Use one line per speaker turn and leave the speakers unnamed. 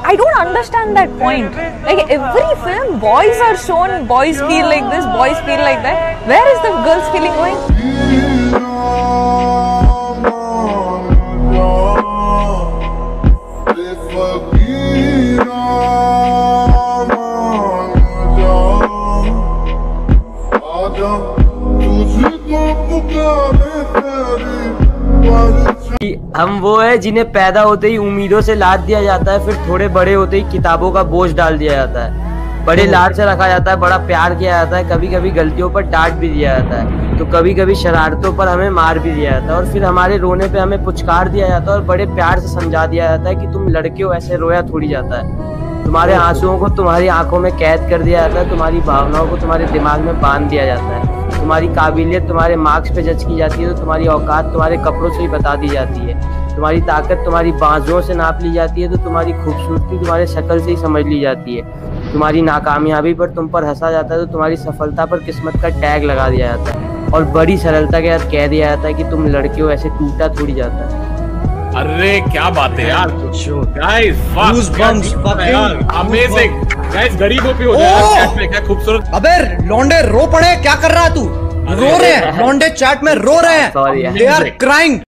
I don't understand that point. Like every film, boys are shown, boys feel like this, boys feel like that. Where is the girls feeling going?
हम वो है जिन्हें पैदा होते ही उम्मीदों से लाद दिया जाता है, फिर थोड़े बड़े होते ही किताबों का बोझ डाल दिया जाता है, बड़े लाड से रखा जाता है, बड़ा प्यार किया जाता है, कभी कभी गलतियों पर डांट भी दिया जाता है, तो कभी कभी शरारतों पर हमें मार भी दिया जाता है, और फिर हमारे रोने पे हमें पुचकार दिया जाता है और बड़े प्यार से समझा दिया जाता है कि तुम लड़के हो, ऐसे रोया थोड़ी जाता है। तुम्हारे आंसुओं को तुम्हारी आंखों में कैद कर दिया जाता है, तुम्हारी भावनाओं को तुम्हारे दिमाग में बांध दिया जाता है, तुम्हारी काबिलियत तुम्हारे मार्क्स पे जज की जाती है, तो तुम्हारी औकात तुम्हारे कपड़ों से ही बता दी जाती है, तुम्हारी ताकत तुम्हारी बाजुओं से नाप ली जाती है, तो तुम्हारी खूबसूरती तुम्हारे शक्ल से ही समझ ली जाती है, तुम्हारी नाकामयाबी पर तुम पर हंसा जाता है, तो तुम्हारी सफलता पर किस्मत का टैग लगा दिया जाता है, और बड़ी सरलता के साथ कह दिया जाता है कि तुम लड़के हो, ऐसे टूटा थोड़ी जाता है।
अरे क्या बात है यार गाइस, अमेजिंग गाइस, गरीबों पे हो जाए चैट में, क्या खूबसूरत।
अबे लौंडे रो पड़े, क्या कर रहा है तू? रो रहे हैं लौंडे, चैट में रो रहे हैं, दे आर क्राइंग।